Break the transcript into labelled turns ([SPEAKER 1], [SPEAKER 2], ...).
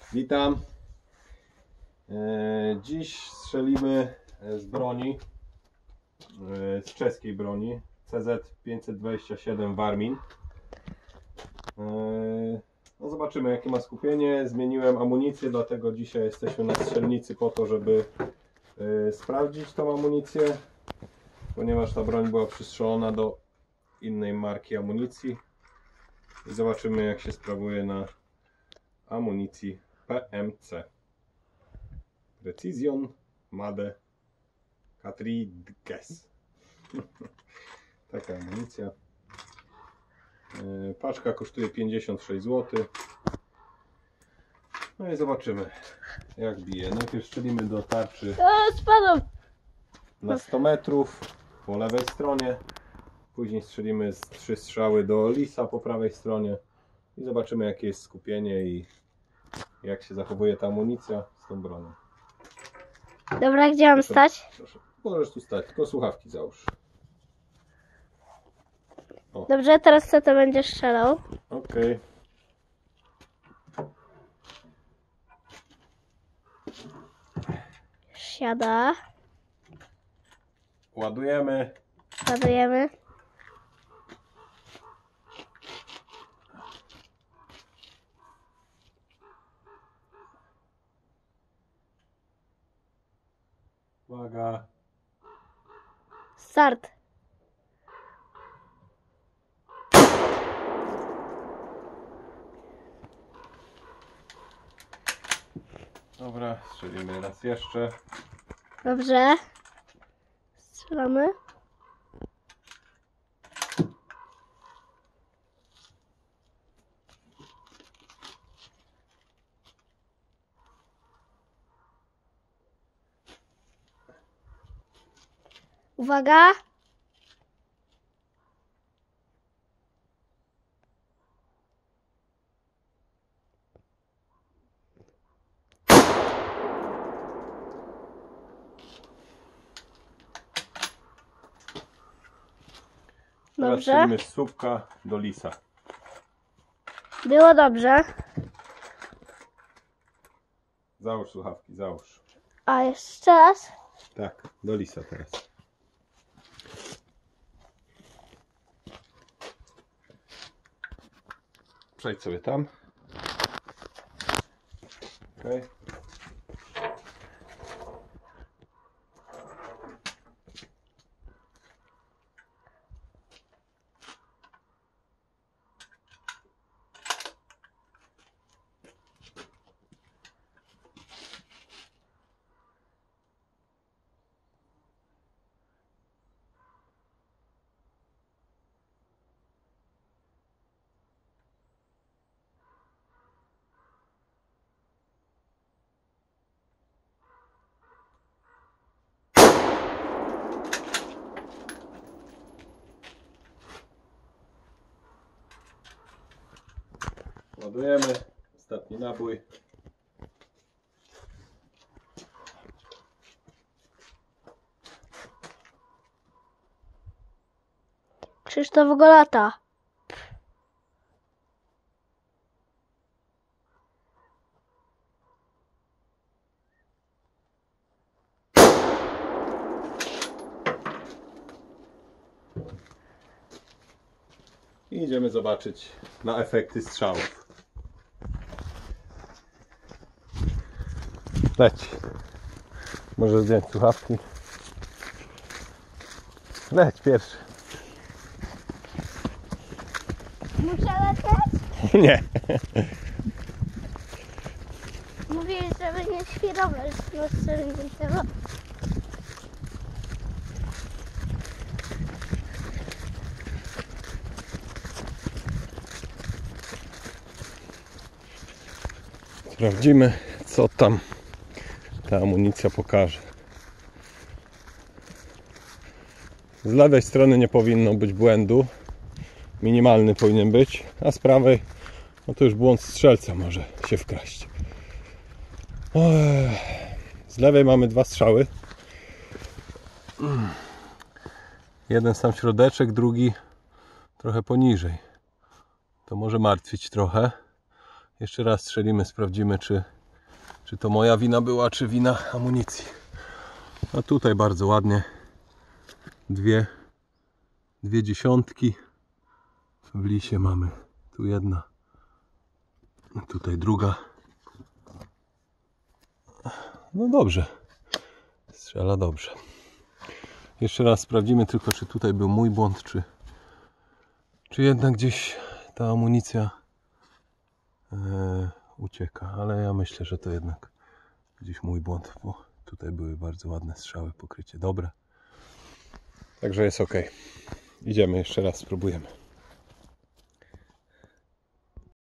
[SPEAKER 1] Witam. Dziś strzelimy z broni, z czeskiej broni CZ527 Warmin. No zobaczymy, jakie ma skupienie. Zmieniłem amunicję, dlatego dzisiaj jesteśmy na strzelnicy po to, żeby sprawdzić tą amunicję, ponieważ ta broń była przystrzelona do innej marki amunicji i zobaczymy, jak się sprawuje na amunicji PMC Precision Made Cartridges. Taka amunicja. Paczka kosztuje 56 zł. No i zobaczymy, jak bije. Najpierw strzelimy do tarczy na 100 metrów po lewej stronie. Później strzelimy z 3 strzały do lisa po prawej stronie. I zobaczymy, jakie jest skupienie i jak się zachowuje ta amunicja z tą bronią.
[SPEAKER 2] Dobra, gdzie mam stać?
[SPEAKER 1] Proszę. Możesz tu stać, tylko słuchawki załóż. O.
[SPEAKER 2] Dobrze, teraz co to będziesz strzelał?
[SPEAKER 1] Okej.
[SPEAKER 2] Siada.
[SPEAKER 1] Ładujemy.
[SPEAKER 2] Ładujemy.
[SPEAKER 1] Uwaga.
[SPEAKER 2] Start.
[SPEAKER 1] Dobra, strzelimy raz jeszcze.
[SPEAKER 2] Dobrze. Strzelamy. Uwaga.
[SPEAKER 1] Teraz
[SPEAKER 2] Dobrze.
[SPEAKER 1] strzelimy z słupka do lisa.
[SPEAKER 2] Było dobrze.
[SPEAKER 1] Załóż słuchawki, załóż.
[SPEAKER 2] A jeszcze raz.
[SPEAKER 1] Tak, do lisa teraz. Przejdź sobie tam. Okej. Ładujemy. Ostatni nabój.
[SPEAKER 2] Krzysztof Golata.
[SPEAKER 1] I idziemy zobaczyć na efekty strzałów. Leć. Możesz zdjąć słuchawki. Leć pierwszy.
[SPEAKER 2] Muszę lecieć?
[SPEAKER 1] Nie.
[SPEAKER 2] Mówiłeś, żeby nie świrować na strzelnicę.
[SPEAKER 1] Sprawdzimy, co tam ta amunicja pokaże. Z lewej strony nie powinno być błędu. Minimalny powinien być, a z prawej no to już błąd strzelca może się wkraść. Z lewej mamy 2 strzały. Jeden sam środeczek, drugi trochę poniżej. To może martwić trochę. Jeszcze raz strzelimy, sprawdzimy, czy czy to moja wina była, czy wina amunicji. A tutaj bardzo ładnie. Dwie dziesiątki. W lisie mamy. Tu jedna. Tutaj druga. No dobrze. Strzela dobrze. Jeszcze raz sprawdzimy tylko, czy tutaj był mój błąd, czy jednak gdzieś ta amunicja ucieka. Ale ja myślę, że to jednak gdzieś mój błąd, bo tutaj były bardzo ładne strzały, pokrycie dobre. Także jest ok. Idziemy jeszcze raz, spróbujemy.